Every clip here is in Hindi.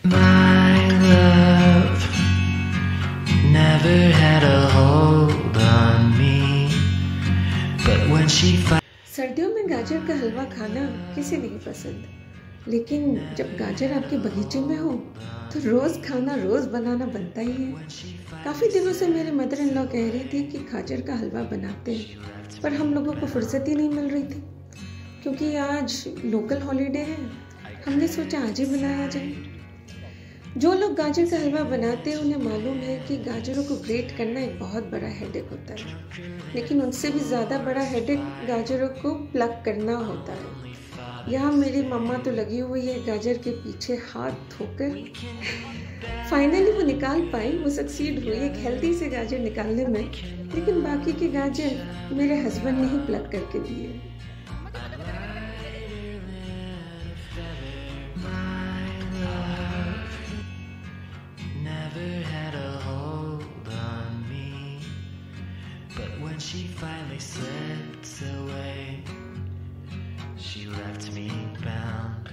My love never had a hold on me, but when she सर्दियों में गाजर का हलवा खाना किसे नहीं पसंद, लेकिन जब गाजर आपके बगीचे में हो तो रोज़ खाना रोज़ बनाना बनता ही है। काफ़ी दिनों से मेरे मदर इन लॉ कह रही थी कि गाजर का हलवा बनाते हैं, पर हम लोगों को फुर्सत ही नहीं मिल रही थी क्योंकि आज लोकल हॉलीडे है। हमने सोचा आज ही बनाया जाए। जो लोग गाजर का हलवा बनाते हैं उन्हें मालूम है कि गाजरों को ग्रेट करना एक बहुत बड़ा हेडेक होता है, लेकिन उनसे भी ज़्यादा बड़ा हेडेक गाजरों को प्लग करना होता है। यहाँ मेरी मम्मा तो लगी हुई है गाजर के पीछे हाथ धोकर। फाइनली वो निकाल पाई, वो सक्सीड हुई एक हेल्दी से गाजर निकालने में, लेकिन बाकी के गाजर मेरे हस्बैंड ने ही प्लग करके दिए। When she finally slipped away, she left me bound.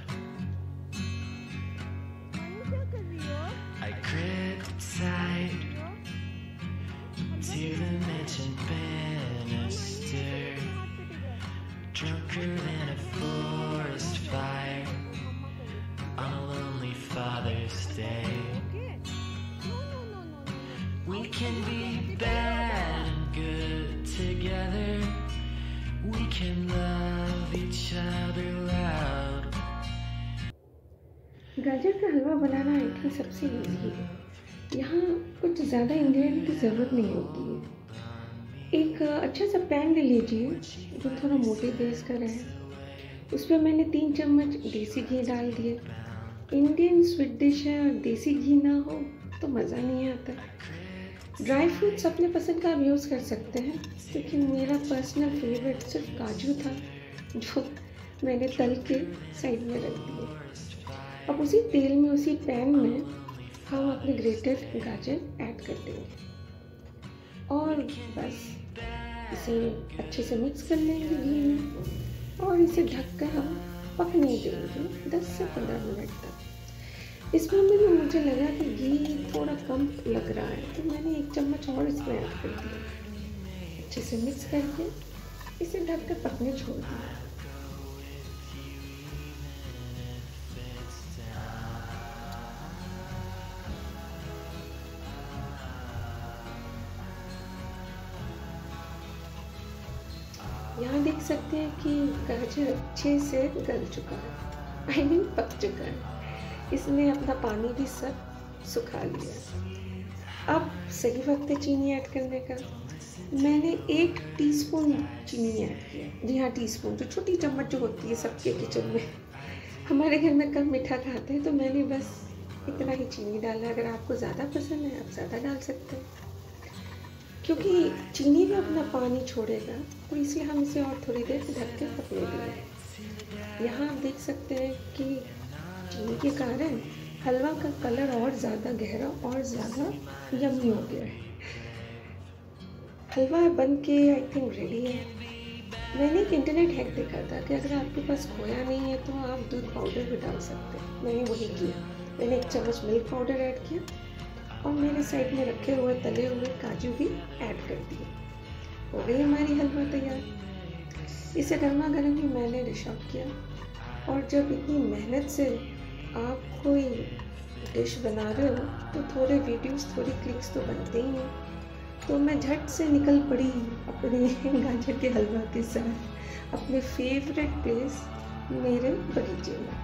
I gripped tight to the mentioned banister, drunker than a forest fire on a lonely Father's Day. We can be bad and good together. We can love each other loud. गाजर का हलवा बनाना आई थिंक सबसे ईजी है। यहाँ कुछ ज़्यादा इंग्रेडिएंट की ज़रूरत नहीं होती है। एक अच्छा सा पैन ले लीजिए जो थोड़ा मोटे बेस का रहे। उसमें मैंने 3 चम्मच देसी घी डाल दिए। इंडियन स्वीट डिश है और देसी घी ना हो तो मज़ा नहीं आता। ड्राई फ्रूट्स अपने पसंद का आप यूज़ कर सकते हैं, लेकिन मेरा पर्सनल फेवरेट सिर्फ काजू था जो मैंने तल के साइड में रख दिए। अब उसी तेल में उसी पैन में हम अपने ग्रेटेड गाजर ऐड कर देंगे और बस इसे अच्छे से मिक्स कर लेंगे घी में और इसे ढककर हम पकने देंगे 10 से 15 मिनट तक। इस मामले में मुझे लगा कि घी थोड़ा कम लग रहा है तो मैंने 1 चम्मच और इसमें ऐड कर दिया। अच्छे से मिक्स करके इसे ढककर पकने छोड़ दिया। यहाँ देख सकते हैं कि गाजर अच्छे से गल चुका है, I mean पक चुका है। इसने अपना पानी भी सब सुखा लिया। अब सही वक्त है चीनी ऐड करने का। मैंने 1 टीस्पून चीनी ऐड किया। जी हाँ, टीस्पून, जो छोटी चम्मच जो होती है सबके किचन में। हमारे घर में कम मीठा खाते हैं तो मैंने बस इतना ही चीनी डाला। अगर आपको ज़्यादा पसंद है आप ज़्यादा डाल सकते हैं, क्योंकि चीनी भी अपना पानी छोड़ेगा तो इसलिए हम इसे और थोड़ी देर ढक के पकने देंगे। यहाँ आप देख सकते हैं कि चीनी के कारण हलवा का कलर और ज़्यादा गहरा और ज़्यादा यम्मी हो गया है। हलवा बन के आई थिंक रेडी है। मैंने एक इंटरनेट हैक देखा था कि अगर आपके पास खोया नहीं है तो आप दूध पाउडर भी डाल सकते हैं। मैंने वही किया। मैंने 1 चम्मच मिल्क पाउडर ऐड किया और मेरे साइड में रखे हुए तले हुए काजू भी ऐड कर दिए। हो गई हमारी हलवा तैयार। इसे गर्मा गर्म ही मैंने डिश आउट किया। और जब इतनी मेहनत से आप कोई डिश बना रहे हो तो थोड़े वीडियोस, थोड़ी क्लिक्स तो बनते ही हैं। तो मैं झट से निकल पड़ी अपने गाजर के हलवा के साथ अपने फेवरेट प्लेस मेरे बगीचे में।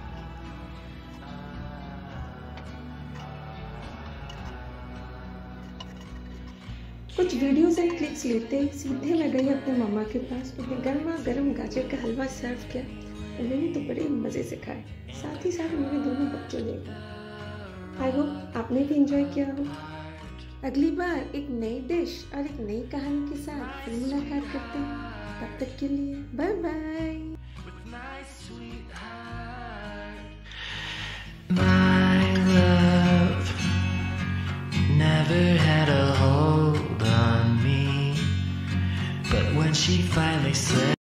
कुछ वीडियोस एंड क्लिक्स लेते ही सीधे मैं गई अपने मम्मा के पास। उन्हें गर्मा गर्म गाजर का हलवा सर्व किया। उन्होंने तो बड़े मज़े से खाए, साथ ही साथ मेरे दोनों बच्चों ने भी। आई होप आपने भी एंजॉय किया हो। अगली बार एक नई डिश और एक नई कहानी के साथ फिर मुलाकात करते हैं। तब तक के लिए bye bye. My love never had a hold on me, but when she finally slipped